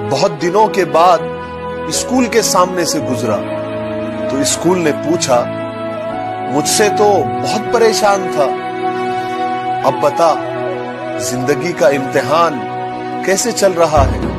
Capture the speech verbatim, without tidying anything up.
बहुत दिनों के बाद स्कूल के सामने से गुजरा तो स्कूल ने पूछा, मुझसे तो बहुत परेशान था, अब बता जिंदगी का इम्तिहान कैसे चल रहा है।